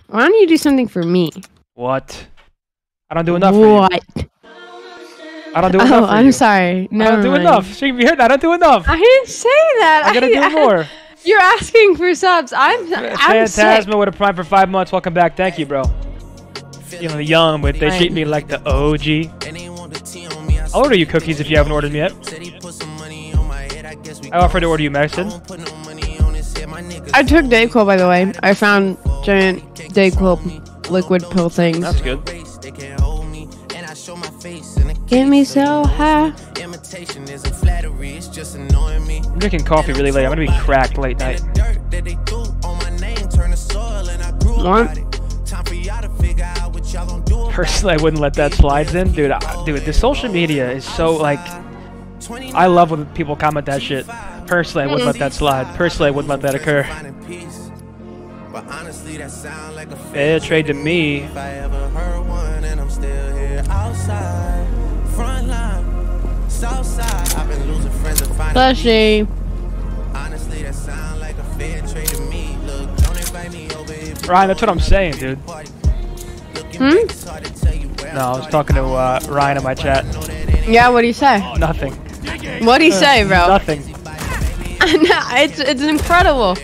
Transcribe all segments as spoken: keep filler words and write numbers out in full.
Why don't you do something for me? What? I don't do enough what? for you. I don't do enough Oh, for I'm you. sorry. No, I don't do mind. enough. So you heard that? I don't do enough. I didn't say that. I gotta I, do more. You're asking for subs. I'm. I'm sick. Phantasma with a prime for five months. Welcome back. Thank you, bro. You know, young, but they treat me like the O G. I'll order you cookies if you haven't ordered me yet. I offered to order you medicine. I took Dayquil, by the way. I found giant Dayquil liquid pill things. That's good. Get me so high. I'm drinking coffee really late. I'm gonna be cracked late night. What? Personally, I wouldn't let that slide in, dude. I, dude, the social media is so like. I love when people comment that shit. Personally, I wouldn't let that slide. Personally, I wouldn't let that occur. Fair trade to me. Slushy. Ryan, that's what I'm saying, dude. Hmm? No, I was talking to uh, Ryan in my chat. Yeah, what do you say? Nothing. What do you say, bro? Nothing. No, it's it's incredible.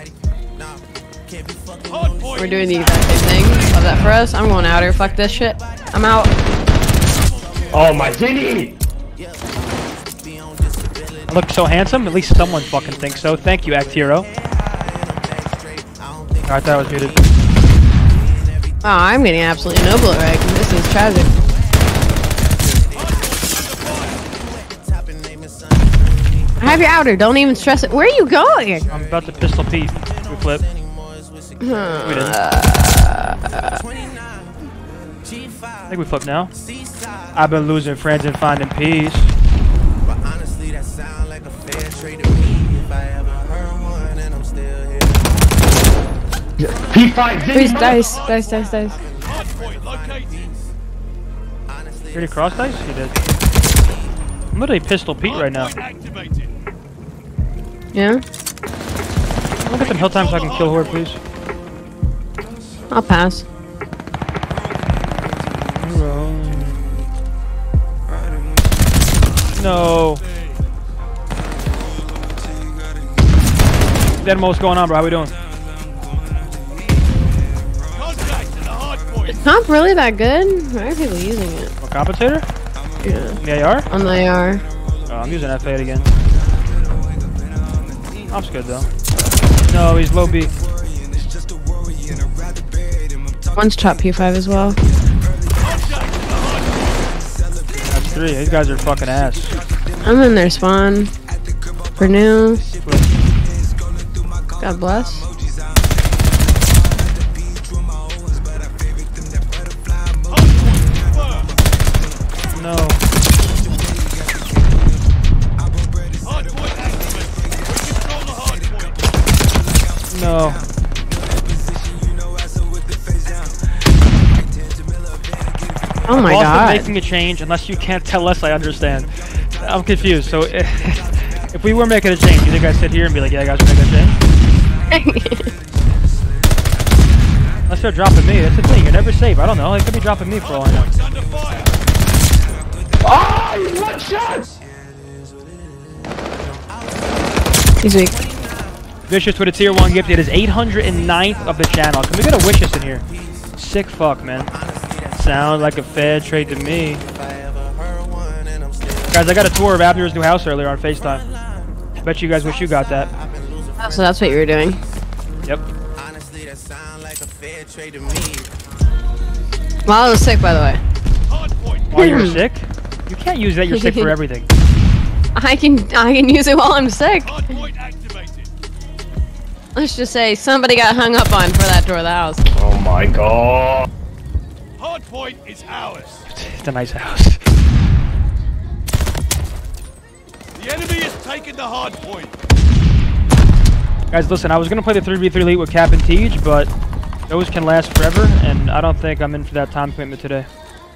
We're doing the exact same thing. Love that for us. I'm going out here. Fuck this shit. I'm out. Oh my Zinni! I look so handsome. At least someone fucking thinks so. Thank you, Act Hero. Alright, that was muted. Oh, I'm getting absolutely no bullet right. This is tragic. I have you outer. Don't even stress it. Where are you going? I'm about to pistol Pete. We flip. Uh, We didn't. I think we flip now. I've been losing friends and finding peace. P five Zinni! Please, dice, dice, dice, dice. Did he cross dice? He did. I'm literally pistol Pete right now. Yeah? Look at some hill time so I can kill Horde, please. I'll pass. No. Denmo, what's going on, bro? How we doing? It's not really that good. Why are people using it? What, compensator? Yeah. The A R? On the A R. Oh, I'm using F eight again. Op's good though. No, he's low B. One's top P five as well. That's three. These guys are fucking ass. I'm in their spawn. For new. God bless. No. No. Oh my I'm god. making a change unless you can't tell us I understand. I'm confused. So if we were making a change, you think I'd sit here and be like, yeah, guys, we're making a change? Unless they're dropping me. That's the thing. You're never safe. I don't know. They could be dropping me for all I know. Oh, one shot! He's weak. Vicious with a tier one gift. It is eight hundred ninth of the channel. Can we get a Wishes in here? Sick fuck, man. Sounds like a fair trade to me. Guys, I got a tour of Abner's new house earlier on FaceTime. Bet you guys wish you got that. Oh, so that's what you were doing. Yep. Well, I was sick, by the way. While you were sick? You can't use that. You're sick for everything. I can I can use it while I'm sick. Let's just say somebody got hung up on for that door of the house. Oh my god. Hardpoint is ours. It's a nice house. The enemy has taken the hardpoint. Guys, listen, I was going to play the three v three Elite with Cap and Tej, but those can last forever, and I don't think I'm in for that time commitment today.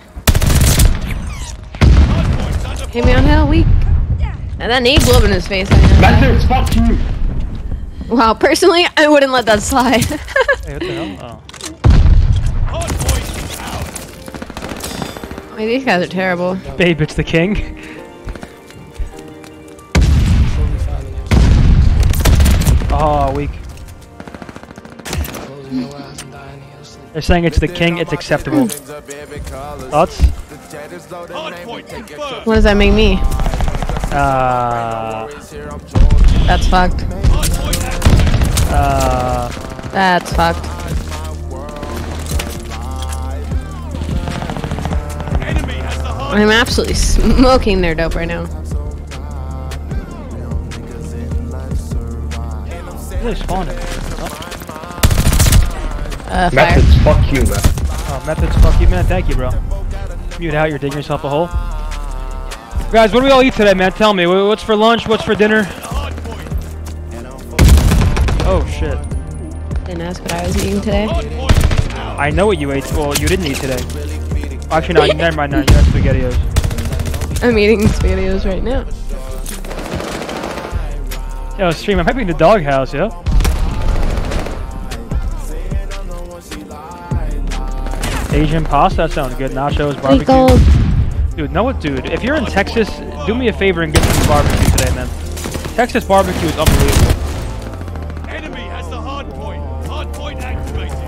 Hit me on hell, weak. And that nade blew up in his face. Methodz, fuck you! Wow, personally, I wouldn't let that slide. Hey, what the hell? Oh. Hard point is out. Wait, these guys are terrible. Babe, it's the king. Oh, weak. They're saying it's the king, it's acceptable. Thoughts? Hard point confirmed. What does that make me? Uh, That's fucked. Hard point activated. uh, That's fucked. Enemy has the hard I'm absolutely smoking their dope right now. really spawning. Uh, fire. Methods, fuck you, man. Oh, Methodz, fuck you, man. Thank you, bro. Mute out, you're digging yourself a hole. Guys, what do we all eat today, man? Tell me. Wh- What's for lunch? What's for dinner? hard point. Oh, shit. Didn't ask what I was eating today. Hard point is out. I know what you ate. Well, you didn't eat today. Actually, no, never mind. No, you had SpaghettiOs. I'm eating SpaghettiOs right now. Yo, stream, I'm happy in the doghouse, yo. Asian pasta, that sounds good. Nachos, barbecue. Gold. Dude, know what, dude? If you're in Texas, do me a favor and get some barbecue today, man. Texas barbecue is unbelievable. Enemy has the hard point. Hard point activated.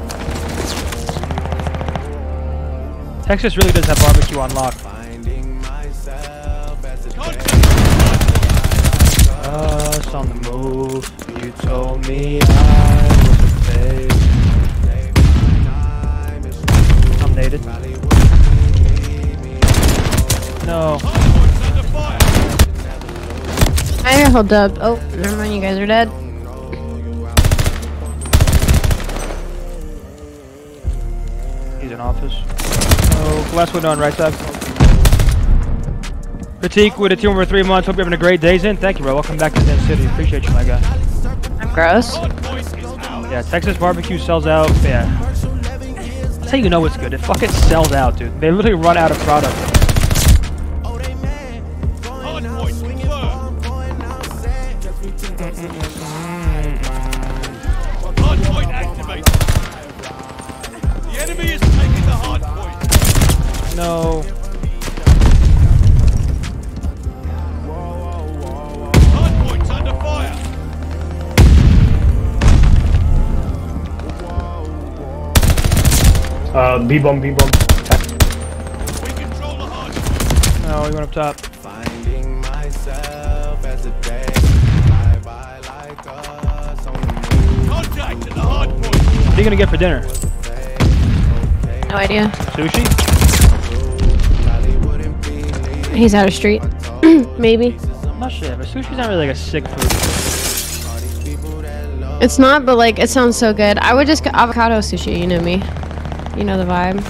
Texas really does have barbecue on lock. Us on the move. You told me I was a fake. I'm nated. No. I hold up. Oh, never mind. You guys are dead. He's in office. Oh, last window on right side. Critique with a team over three months. Hope you're having a great day, Zin. Thank you, bro. Welcome back to Zen City. Appreciate you, my guy. I'm gross. Hard point is out. Yeah, Texas barbecue sells out. Yeah. That's how you know it's good. It fucking sells out, dude. They literally run out of product. Hard point confirmed. Hard point activated. The enemy is taking the hard point. No. Hard point's under fire. Uh, B-bomb, B-bomb. We control the hard point. No, he went up top. Finding myself as a day fly by like us on the move. Contact at the hard point. What are you gonna get for dinner? No idea. Sushi? He's out of street. Maybe. Not shit, but sushi's not really like a sick food. It's not, but like, it sounds so good. I would just get avocado sushi, you know me. You know the vibe.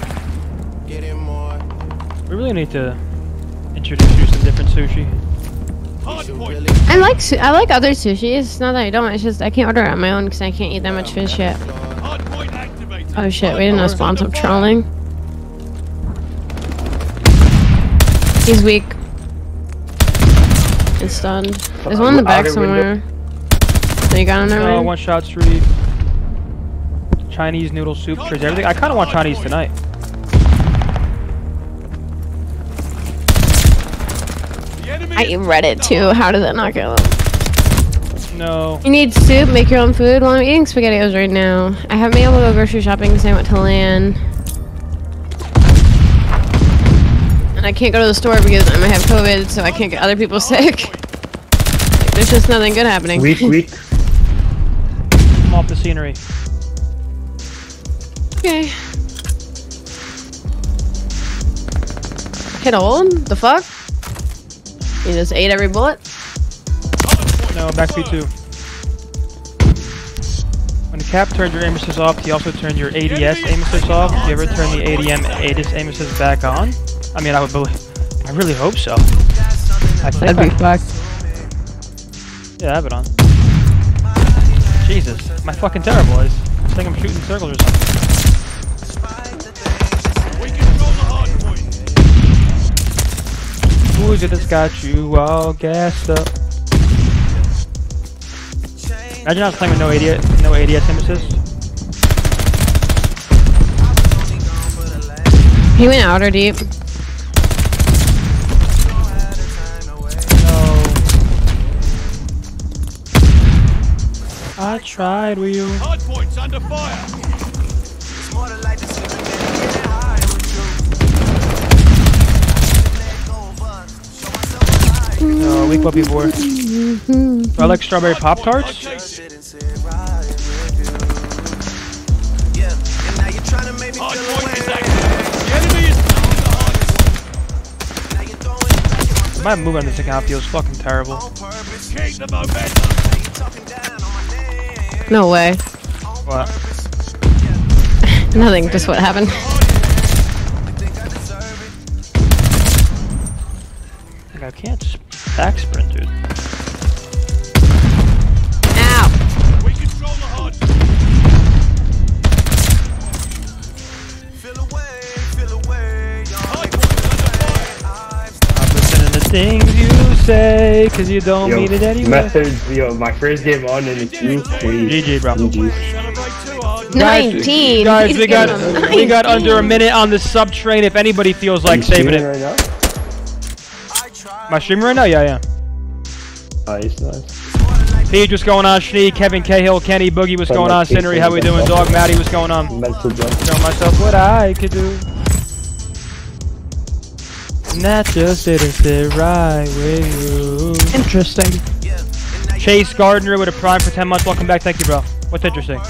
We really need to introduce you some different sushi. Hard point. I like su I like other sushi. It's not that I don't. It's just I can't order it on my own because I can't eat that much fish yet. Hard point activated. Oh shit, we didn't know Spawn top trolling. He's weak. It's stunned. There's one in the back Outer window. somewhere. So you got him there, No, man? one shot street. Chinese noodle soup, trades everything. I kind of want Chinese tonight. The enemy I is read it too. How did that not kill him? No. You need soup, make your own food. Well, I'm eating SpaghettiOs right now. I haven't been able to go grocery shopping because I went to LAN. And I can't go to the store because I might have COVID, so I can't get other people sick. There's just nothing good happening. Weak, weak. I'm off the scenery. Okay. Hit old? The fuck? You just ate every bullet? No, back B two. When the cap turns your aim assist off, you also turn your A D S aim assist off. Do you ever turn the A D M A D S aim assist back on? I mean, I would believe. I really hope so. I think That'd be I, fucked. yeah, I have it on. Jesus, am I fucking terrible? I just I think I'm shooting in circles or something. We control the hard point. Who is it that's got you all gassed up? Imagine I was playing with no A D S, no A D S aim assist. He went outer deep. No. I tried with you. Hard points under fire. No, weak puppy boy. I like strawberry Pop Tarts. Hard point is active. The enemy is taking the hard point. My move on this account feels fucking terrible. Keep the momentum. No way. What? Nothing, just what happened. Like I can't back sprint, dude. Ow! We control the hard point. Hard point is under fire. Stop listening to things you say, cause you don't Yo, mean it anyway. Methodz, yo, my first game on and it's you, please. G G, bro. G G. Celebrate too hard. nineteen! Guys, He's we got giving him we got nineteen. under a minute on the sub train. If anybody feels like You saving streaming it, right now? am I streaming right now? Yeah, yeah. Nice, nice. Pete, what's going on? Schnee, Kevin Cahill, Kenny Boogie, what's going on? Cindery, how we doing? Dog Matty, what's going on? Mental jump. Show myself what I could do. And that just didn't sit right with you. Interesting. Chase Gardner with a prime for ten months. Welcome back. Thank you, bro. What's interesting?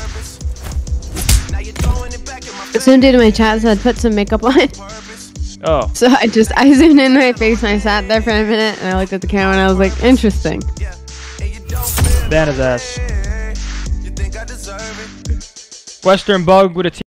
Some dude in my chat said put some makeup on. Oh. So I just, I zoomed in my face and I sat there for a minute and I looked at the camera and I was like, interesting. Ban his ass. Western Bug with a T.